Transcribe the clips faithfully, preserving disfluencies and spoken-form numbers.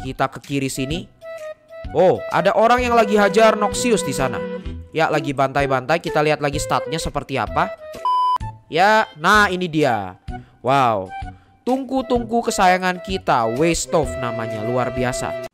Kita ke kiri sini. Oh, ada orang yang lagi hajar Noxious di sana. Ya, lagi bantai-bantai. Kita lihat lagi statnya seperti apa. Ya, nah ini dia. Wow, tungku-tungku kesayangan kita, Wastov namanya, luar biasa.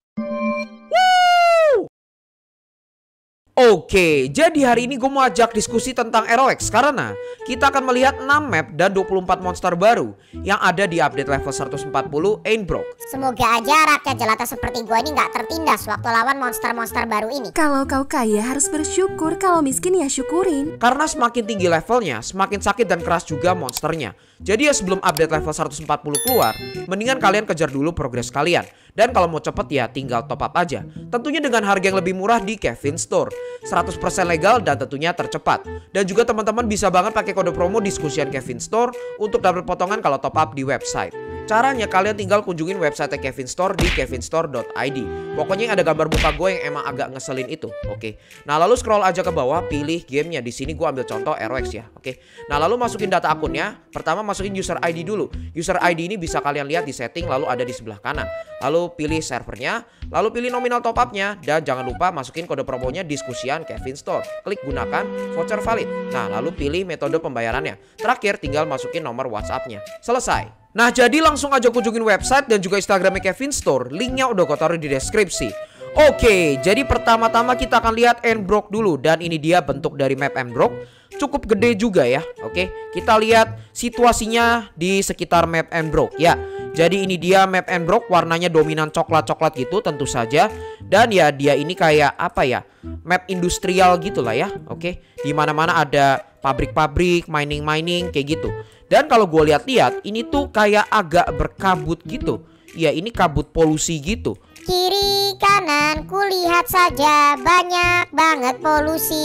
Oke, jadi hari ini gue mau ajak diskusi tentang R O X karena kita akan melihat enam map dan dua puluh empat monster baru yang ada di update level seratus empat puluh Ainbrook. Semoga aja rakyat jelata seperti gue ini nggak tertindas waktu lawan monster-monster baru ini. Kalau kau kaya harus bersyukur, kalau miskin ya syukurin. Karena semakin tinggi levelnya, semakin sakit dan keras juga monsternya. Jadi ya sebelum update level seratus empat puluh keluar, mendingan kalian kejar dulu progres kalian. Dan kalau mau cepet ya tinggal top up aja. Tentunya dengan harga yang lebih murah di Kevin Store. seratus persen legal dan tentunya tercepat. Dan juga teman-teman bisa banget pakai kode promo diskusian Kevin Store untuk dapat potongan kalau top up di website. Caranya kalian tinggal kunjungin website Kevin Store di kevinstore dot i d. Pokoknya ada gambar muka gue yang emang agak ngeselin itu. Oke. Nah lalu scroll aja ke bawah, pilih gamenya. Di sini gue ambil contoh R O X ya. Oke. Nah lalu masukin data akunnya. Pertama masukin user I D dulu. User I D ini bisa kalian lihat di setting, lalu ada di sebelah kanan. Lalu pilih servernya, lalu pilih nominal top upnya, dan jangan lupa masukin kode promonya diskusian Kevin Store. Klik gunakan voucher valid. Nah lalu pilih metode pembayarannya. Terakhir tinggal masukin nomor WhatsAppnya. Selesai. Nah jadi langsung aja kunjungin website dan juga Instagramnya Kevin Store. Linknya udah gue taruh di deskripsi. Oke, jadi pertama-tama kita akan lihat Ainbrook dulu. Dan ini dia bentuk dari map Ainbrook. Cukup gede juga ya. Oke, kita lihat situasinya di sekitar map Ainbrook ya. Jadi ini dia map Ainbrook, warnanya dominan coklat-coklat gitu tentu saja. Dan ya dia ini kayak apa ya, map industrial gitu lah ya. Oke, dimana-mana ada pabrik-pabrik, mining-mining kayak gitu. Dan kalau gue lihat-lihat ini tuh kayak agak berkabut gitu. Ya ini kabut polusi gitu. Kiri kanan kulihat saja banyak banget polusi.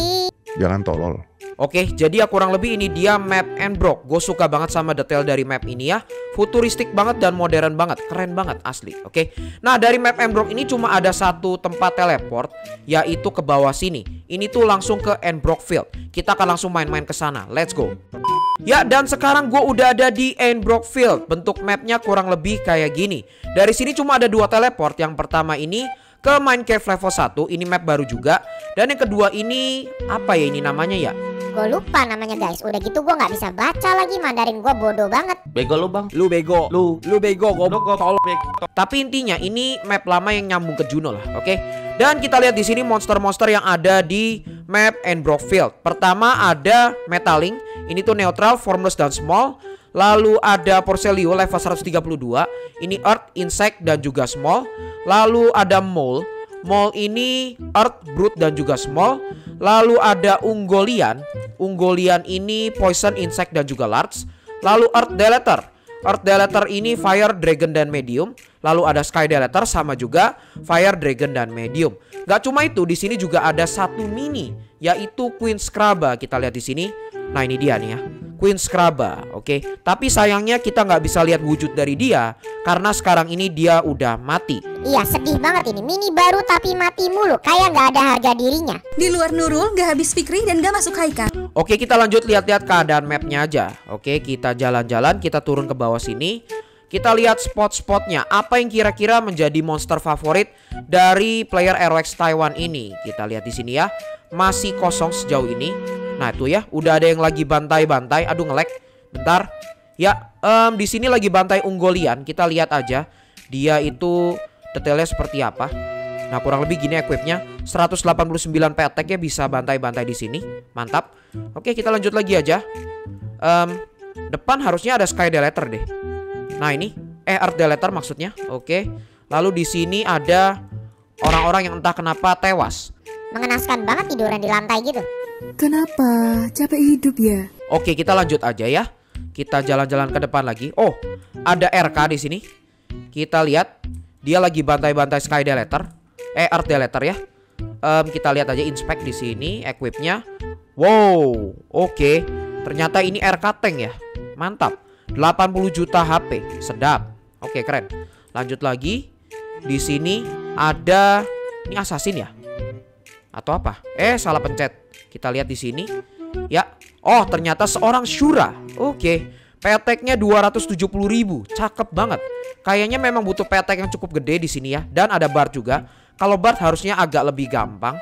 Jangan tolol. Oke, jadi ya kurang lebih ini dia map Ainbrook. Gue suka banget sama detail dari map ini ya. Futuristik banget dan modern banget. Keren banget asli. Oke. Nah dari map Ainbrook ini cuma ada satu tempat teleport, yaitu ke bawah sini. Ini tuh langsung ke Ainbrook Field. Kita akan langsung main-main ke sana. Let's go. Ya dan sekarang gue udah ada di Ainbrook Field. Bentuk mapnya kurang lebih kayak gini. Dari sini cuma ada dua teleport. Yang pertama ini ke Mine Cave level satu. Ini map baru juga. Dan yang kedua ini apa ya ini namanya ya? Gue lupa namanya guys. Udah gitu gue nggak bisa baca lagi, Mandarin gue bodoh banget. Bego lu bang. Lu bego. Lu Lu bego gue. Lu tolol bego. Tapi intinya ini map lama yang nyambung ke Juno lah. Oke. Dan kita lihat di sini monster-monster yang ada di map Ainbrook Field. Pertama ada Metaling. Ini tuh neutral, formless dan small. Lalu ada Porcelio level seratus tiga puluh dua. Ini Earth, Insect dan juga small. Lalu ada Mole. Mole ini Earth, Brute dan juga small. Lalu ada Ungolian. Ungolian ini Poison, Insect dan juga large. Lalu Earth Deleter. Earth Deleter ini Fire, Dragon dan medium. Lalu ada Sky Deleter sama juga Fire, Dragon dan medium. Gak cuma itu, di sini juga ada satu mini yaitu Queen Scraba. Kita lihat di sini. Nah ini dia nih ya, Queen Scraba. Oke, tapi sayangnya kita nggak bisa lihat wujud dari dia karena sekarang ini dia udah mati. Iya sedih banget ini, mini baru tapi mati mulu, kayak nggak ada harga dirinya. Di luar Nurul, gak habis Fikri dan gak masuk Haikal. Oke, kita lanjut lihat-lihat keadaan mapnya aja. Oke, kita jalan-jalan, kita turun ke bawah sini. Kita lihat spot-spotnya. Apa yang kira-kira menjadi monster favorit dari player R O X Taiwan ini? Kita lihat di sini ya. Masih kosong sejauh ini. Nah itu ya, udah ada yang lagi bantai-bantai. Aduh nge-lag. Bentar. Ya, um, di sini lagi bantai Ungolian. Kita lihat aja dia itu detailnya seperti apa. Nah kurang lebih gini equipnya. seratus delapan puluh sembilan P attack ya, bisa bantai-bantai di sini. Mantap. Oke, kita lanjut lagi aja. Um, depan harusnya ada Sky Deleter deh. Nah ini, eh Earth Deleter maksudnya. Oke. Lalu di sini ada orang-orang yang entah kenapa tewas. Mengenaskan banget tiduran di lantai gitu. Kenapa? Capek hidup ya? Oke, kita lanjut aja ya. Kita jalan-jalan ke depan lagi. Oh, ada R K di sini. Kita lihat dia lagi bantai-bantai Sky Deleter. Eh, Earth Deleter ya. Um, kita lihat aja inspect di sini equipnya. Wow, oke. Ternyata ini R K tank ya. Mantap. delapan puluh juta H P. Sedap. Oke, keren. Lanjut lagi. Di sini ada ini assassin ya? Atau apa? Eh, salah pencet. Kita lihat di sini. Ya. Oh, ternyata seorang Shura. Oke. Peteknya dua ratus tujuh puluh ribu. Cakep banget. Kayaknya memang butuh petek yang cukup gede di sini ya. Dan ada Bard juga. Kalau Bard harusnya agak lebih gampang.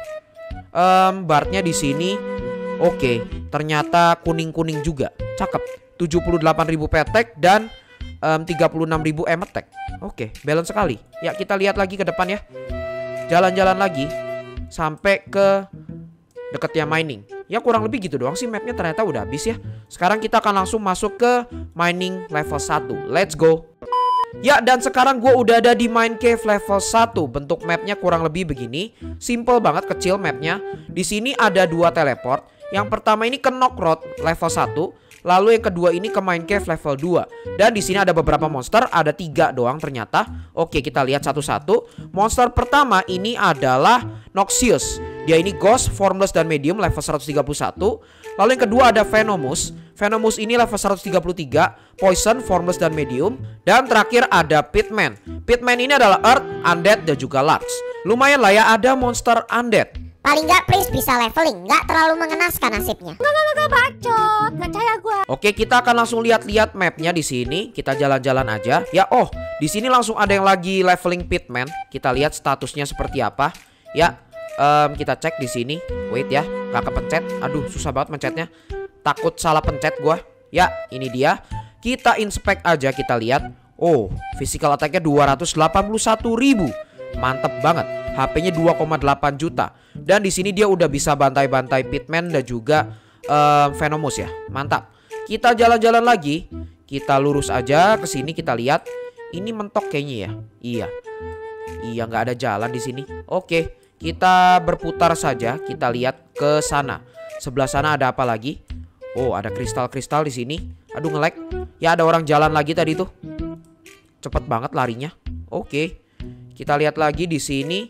Um, Bardnya di sini. Oke, ternyata kuning-kuning juga. Cakep. tujuh puluh delapan ribu petek dan um, tiga puluh enam ribu emetek. Oke, balance sekali. Ya, kita lihat lagi ke depan ya. Jalan-jalan lagi sampai ke deketnya mining. Ya kurang lebih gitu doang sih mapnya, ternyata udah habis ya. Sekarang kita akan langsung masuk ke mining level satu. Let's go. Ya, dan sekarang gue udah ada di mine cave level satu. Bentuk mapnya kurang lebih begini. Simple banget, kecil mapnya. Di sini ada dua teleport. Yang pertama ini ke Knock Road level satu. Lalu yang kedua ini ke mine cave level dua. Dan di sini ada beberapa monster, ada tiga doang ternyata. Oke, kita lihat satu-satu. Monster pertama ini adalah Noxious. Dia ini Ghost, Formless, dan Medium level seratus tiga puluh satu. Lalu yang kedua ada Venomous. Venomous ini level seratus tiga puluh tiga. Poison, Formless, dan Medium. Dan terakhir ada Pitman. Pitman ini adalah Earth, Undead, dan juga Large. Lumayan lah ya, ada monster Undead. Paling nggak Prince bisa leveling, nggak terlalu mengenaskan nasibnya. Gak, gak, gak, bacot. Gak percaya gue. Oke, kita akan langsung lihat-lihat mapnya di sini. Kita jalan-jalan aja. Ya, oh, di sini langsung ada yang lagi leveling Pitman. Kita lihat statusnya seperti apa. Ya, um, kita cek di sini. Wait ya, nggak kepencet. Aduh, susah banget mencetnya. Takut salah pencet gua. Ya, ini dia. Kita inspect aja, kita lihat. Oh, physical attack-nya dua ratus delapan puluh satu ribu. Mantep banget. H P-nya dua koma delapan juta. Dan di sini dia udah bisa bantai-bantai Pitman dan juga um, Venomous ya. Mantap. Kita jalan-jalan lagi. Kita lurus aja ke sini, kita lihat. Ini mentok kayaknya ya. Iya. Iya, nggak ada jalan di sini. Oke, kita berputar saja. Kita lihat ke sana. Sebelah sana ada apa lagi? Oh, ada kristal-kristal di sini. Aduh, nge-lag. Ya, ada orang jalan lagi tadi tuh. Cepet banget larinya. Oke. Kita lihat lagi di sini.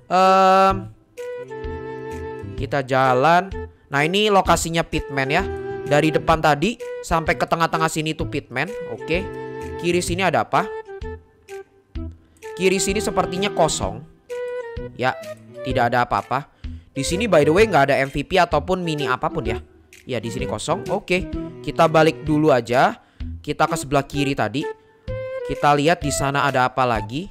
Um, kita jalan. Nah, ini lokasinya Pitman ya. Dari depan tadi sampai ke tengah-tengah sini tuh Pitman. Oke. Kiri sini ada apa? Kiri sini sepertinya kosong. Ya, tidak ada apa-apa. Di sini by the way nggak ada M V P ataupun mini apapun ya. Ya, di sini kosong. Oke. Kita balik dulu aja. Kita ke sebelah kiri tadi. Kita lihat di sana ada apa lagi.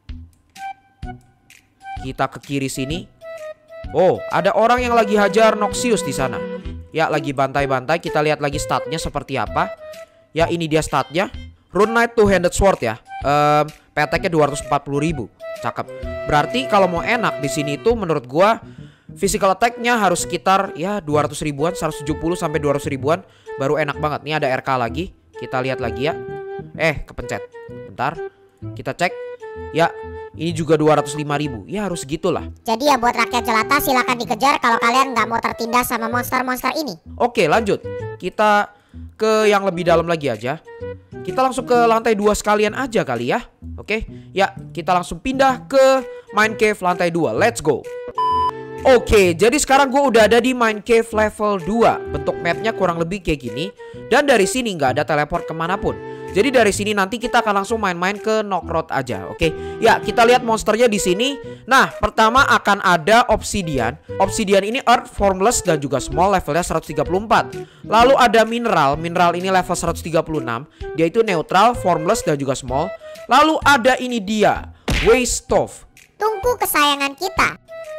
Kita ke kiri sini. Oh, ada orang yang lagi hajar Noxious di sana. Ya, lagi bantai-bantai. Kita lihat lagi statnya seperti apa. Ya, ini dia statnya. Rune Knight Two-Handed Sword ya. Um, P T-nya dua ratus empat puluh ribu. Cakep. Berarti kalau mau enak di sini itu menurut gua physical attack-nya harus sekitar ya dua ratus ribuan, seratus tujuh puluh sampai dua ratus ribuan baru enak banget. Nih ada R K lagi. Kita lihat lagi ya. Eh, kepencet. Bentar. Kita cek. Ya, ini juga dua ratus lima ribu. Ya harus gitulah. Jadi ya buat rakyat jelata silakan dikejar kalau kalian nggak mau tertindas sama monster-monster ini. Oke, lanjut. Kita ke yang lebih dalam lagi aja. Kita langsung ke lantai dua sekalian aja kali ya. Oke. Ya, kita langsung pindah ke mine cave lantai dua. Let's go. Oke, jadi sekarang gue udah ada di mine cave level dua. Bentuk mapnya kurang lebih kayak gini. Dan dari sini nggak ada teleport kemanapun. Jadi dari sini nanti kita akan langsung main-main ke Knock Road aja, oke? Ya, kita lihat monsternya di sini. Nah, pertama akan ada Obsidian. Obsidian ini Earth, Formless, dan juga Small, levelnya seratus tiga puluh empat. Lalu ada Mineral. Mineral ini level seratus tiga puluh enam. Dia itu Neutral, Formless, dan juga Small. Lalu ada ini dia, Waste Stove. Tungku kesayangan kita.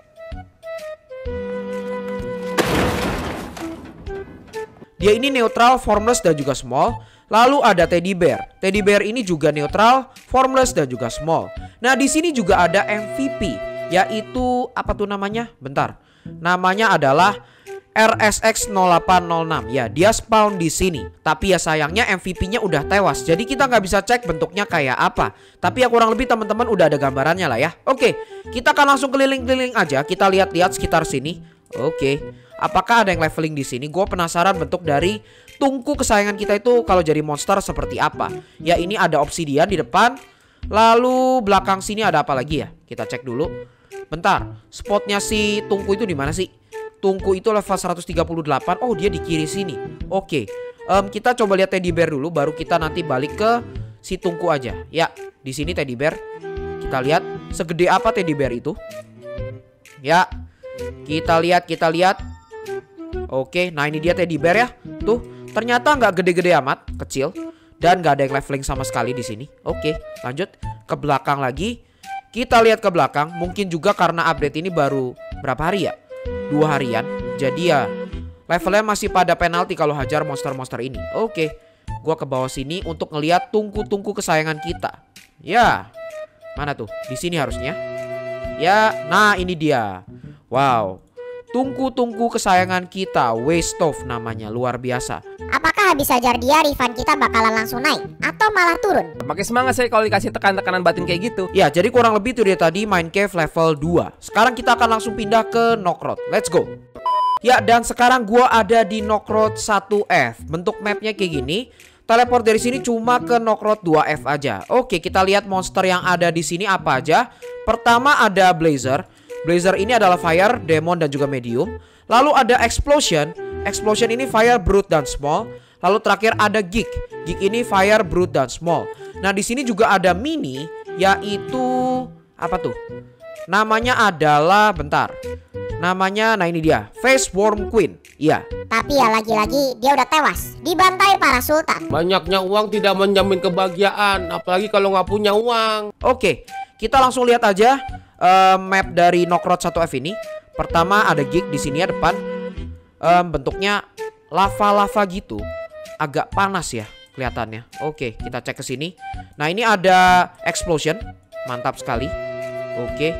Dia ini Neutral, Formless, dan juga Small. Lalu ada Teddy Bear. Teddy Bear ini juga neutral, formless, dan juga small. Nah, di sini juga ada M V P, yaitu apa tuh namanya? Bentar. Namanya adalah R S X nol delapan nol enam. Ya, dia spawn di sini. Tapi ya sayangnya M V P-nya udah tewas. Jadi kita nggak bisa cek bentuknya kayak apa. Tapi ya kurang lebih teman-teman udah ada gambarannya lah ya. Oke, kita akan langsung keliling-keliling aja. Kita lihat-lihat sekitar sini. Oke. Apakah ada yang leveling di sini? Gue penasaran bentuk dari tungku kesayangan kita itu kalau jadi monster seperti apa. Ya, ini ada obsidian di depan. Lalu belakang sini ada apa lagi ya? Kita cek dulu. Bentar, spotnya si tungku itu di mana sih? Tungku itu level seratus tiga puluh delapan. Oh, dia di kiri sini. Oke, um, kita coba lihat teddy bear dulu. Baru kita nanti balik ke si tungku aja. Ya, di sini teddy bear. Kita lihat segede apa teddy bear itu. Ya, kita lihat, kita lihat. Oke, nah ini dia teddy bear ya. Tuh, ternyata nggak gede-gede amat, kecil. Dan gak ada yang leveling sama sekali di sini. Oke, lanjut ke belakang lagi. Kita lihat ke belakang. Mungkin juga karena update ini baru berapa hari ya? Dua harian. Jadi ya levelnya masih pada penalti kalau hajar monster-monster ini. Oke, gua ke bawah sini untuk ngeliat tungku-tungku kesayangan kita. Ya, mana tuh? Di sini harusnya. Ya, nah ini dia. Wow, tungku-tungku kesayangan kita, Wastove namanya, luar biasa. Apakah habis ajar dia refund kita bakalan langsung naik atau malah turun? Makin semangat saya kalau dikasih tekan-tekanan batin kayak gitu. Ya, jadi kurang lebih itu dia tadi Mine Cave level dua. Sekarang kita akan langsung pindah ke Knock-Road. Let's go. Ya, dan sekarang gua ada di Knock-Road satu F. Bentuk mapnya kayak gini. Teleport dari sini cuma ke Knock-Road dua F aja. Oke, kita lihat monster yang ada di sini apa aja. Pertama ada Blazer. Blazer ini adalah Fire, Demon, dan juga Medium. Lalu ada Explosion. Explosion ini Fire, Brute, dan Small. Lalu terakhir ada Geek. Geek ini Fire, Brute, dan Small. Nah, di sini juga ada Mini, yaitu apa tuh? Namanya adalah, bentar. Namanya, nah ini dia, Face Worm Queen. Iya. Tapi ya lagi-lagi dia udah tewas dibantai para sultan. Banyaknya uang tidak menjamin kebahagiaan, apalagi kalau nggak punya uang. Oke, kita langsung lihat aja uh, map dari Knock-Road satu F ini. Pertama ada Geek di sini ya depan. Um, bentuknya lava-lava gitu, agak panas ya kelihatannya. Oke, kita cek ke sini. Nah, ini ada Explosion, mantap sekali. Oke,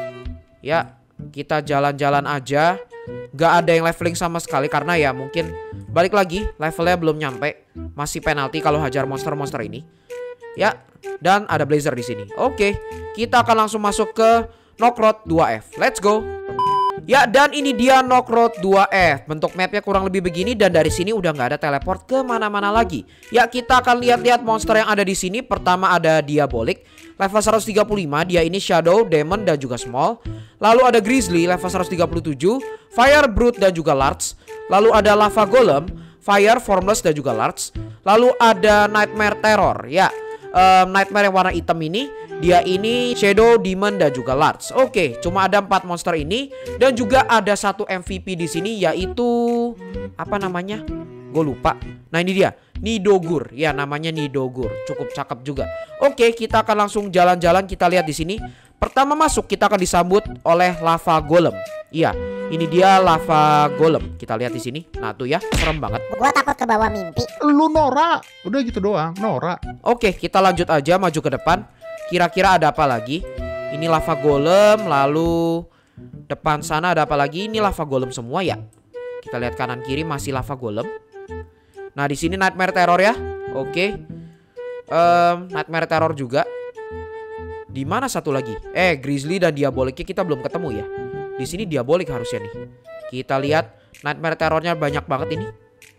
ya kita jalan-jalan aja. Gak ada yang leveling sama sekali karena ya mungkin balik lagi levelnya belum nyampe, masih penalti kalau hajar monster-monster ini. Ya, dan ada Blazer di sini. Oke, kita akan langsung masuk ke Knock-Road dua F. Let's go. Ya, dan ini dia Knock-Road dua F. Bentuk mapnya kurang lebih begini dan dari sini udah nggak ada teleport ke mana-mana lagi. Ya, kita akan lihat-lihat monster yang ada di sini. Pertama ada Diabolic, level seratus tiga puluh lima. Dia ini Shadow, Demon, dan juga Small. Lalu ada Grizzly, level seratus tiga puluh tujuh, Fire, Brute, dan juga Large. Lalu ada Lava Golem, Fire, Formless, dan juga Large. Lalu ada Nightmare Terror. Ya, um, Nightmare yang warna hitam ini, dia ini Shadow, Demon, dan juga Large. Oke, cuma ada empat monster ini. Dan juga ada satu M V P di sini, yaitu apa namanya? Gue lupa. Nah, ini dia, Nidogur. Ya, namanya Nidogur. Cukup cakep juga. Oke, kita akan langsung jalan-jalan. Kita lihat di sini. Pertama masuk kita akan disambut oleh Lava Golem. Iya, ini dia Lava Golem. Kita lihat di sini. Nah, tuh ya, serem banget. Gua takut ke bawah mimpi. Lu Nora. Udah gitu doang, Nora. Oke, kita lanjut aja maju ke depan. Kira-kira ada apa lagi? Ini Lava Golem, lalu depan sana ada apa lagi? Ini Lava Golem semua ya. Kita lihat kanan kiri masih Lava Golem. Nah, di sini Nightmare Terror ya. Oke. Um, Nightmare Terror juga. Di mana satu lagi? Eh, Grizzly dan Diabolicnya kita belum ketemu ya. Di sini Diabolic harusnya nih. Kita lihat Nightmare Terrornya banyak banget ini.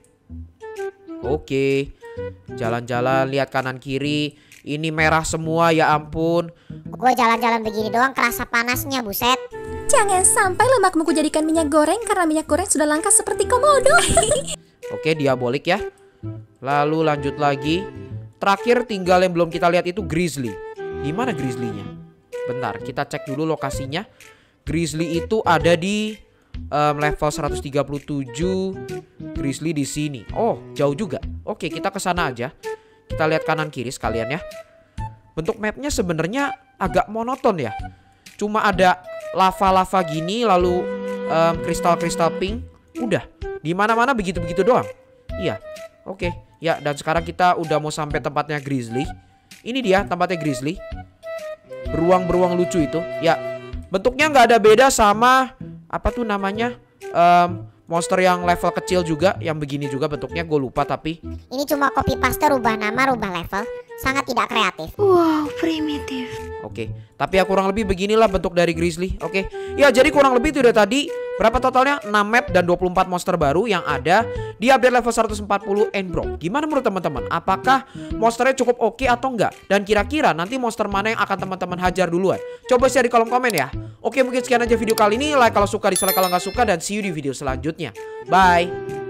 Oke. Jalan-jalan lihat kanan kiri. Ini merah semua, ya ampun. Gue jalan-jalan begini doang kerasa panasnya, buset. Jangan sampai lemakmu kujadikan minyak goreng karena minyak goreng sudah langka seperti komodo. Oke, Diabolic ya. Lalu lanjut lagi. Terakhir tinggal yang belum kita lihat itu Grizzly. Di mana Grizzly-nya? Bentar, kita cek dulu lokasinya. Grizzly itu ada di um, level seratus tiga puluh tujuh. Grizzly di sini. Oh, jauh juga. Oke, kita ke sana aja. Kita lihat kanan kiri sekalian ya. Bentuk mapnya sebenarnya agak monoton ya. Cuma ada lava-lava gini, lalu um, kristal-kristal pink. Udah, di mana-mana begitu-begitu doang. Iya, oke. Ya, dan sekarang kita udah mau sampai tempatnya Grizzly. Ini dia tempatnya Grizzly. Beruang-beruang lucu itu. Ya, bentuknya nggak ada beda sama apa tuh namanya, um, monster yang level kecil juga, yang begini juga bentuknya, gue lupa tapi. Ini cuma copy paste, rubah nama, rubah level. Sangat tidak kreatif. Wow, primitif. Oke, tapi ya kurang lebih beginilah bentuk dari Grizzly. Oke, ya jadi kurang lebih itu udah tadi. Berapa totalnya? enam map dan dua puluh empat monster baru yang ada di update level seratus empat puluh Endbro. Gimana menurut teman-teman? Apakah monsternya cukup oke atau enggak? Dan kira-kira nanti monster mana yang akan teman-teman hajar duluan? Coba share di kolom komen ya. Oke, mungkin sekian aja video kali ini. Like kalau suka, dislike kalau nggak suka, dan see you di video selanjutnya. Bye.